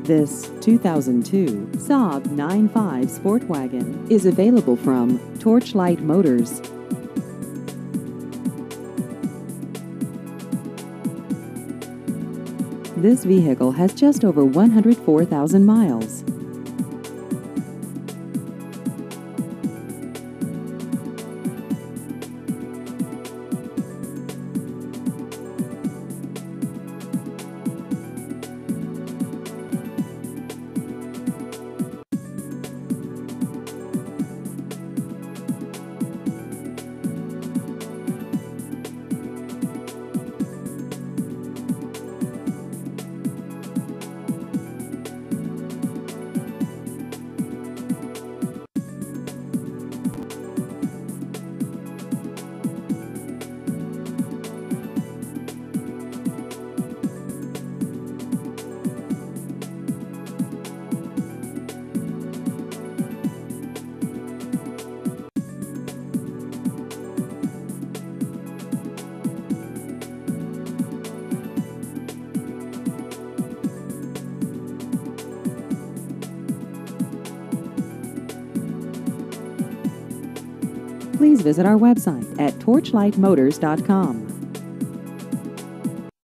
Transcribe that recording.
This 2002 Saab 9.5 Sport Wagon is available from Torchlight Motors. This vehicle has just over 104,000 miles. Please visit our website at torchlightmotors.com.